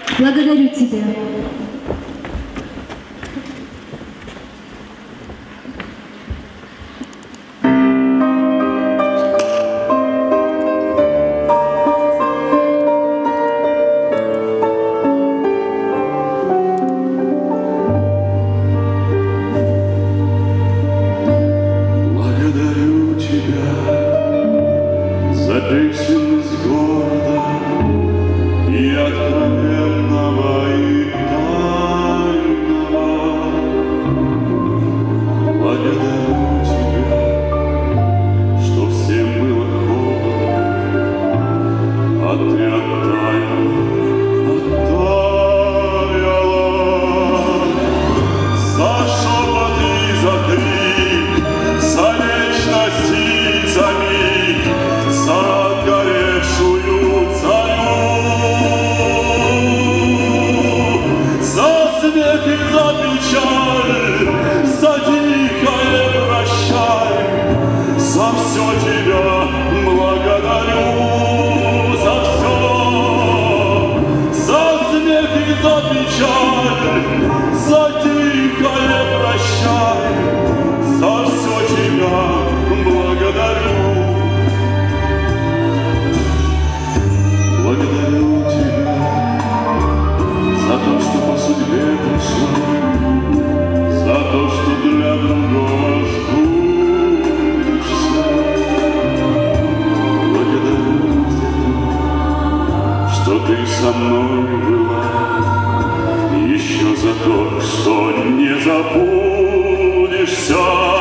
Благодарю тебя. Песенность города и откровенного, и тайного. Благодарю тебя, что всем было холодно, а ты оттаяла. За шепот и за крик, за вечность и за миг, за горевшую зарю, за смех и за печаль, за тихое прощай, за все тебя благодарю, за все, за смех и за печаль, за тихое прощай, за все тебя благодарю. Благодарю тебя за то, что по судьбе пришла, за то, что для другого сгубишься. Благодарю тебя, что ты со мной была, еще за то, что не забудешься.